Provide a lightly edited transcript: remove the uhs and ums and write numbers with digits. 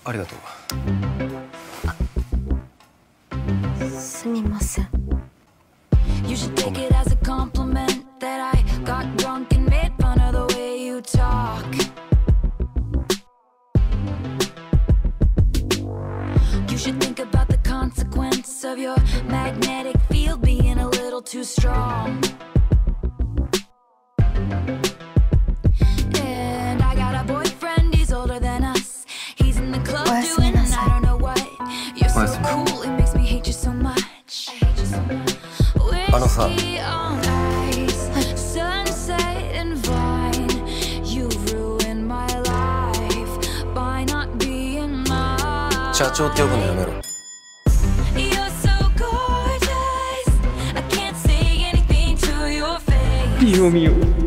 ありがとう。 すみません。 You should take it as a compliment that I got drunk and made fun of the way you talk. You should think about the consequence of your magnetic field being a little too strong. And I got a boyfriend, he's older than us. He's in the club doing I don't know what. You're so cool, it makes me hate you so much. あのさ、社長って呼ぶのやめろ。 見よう見よう。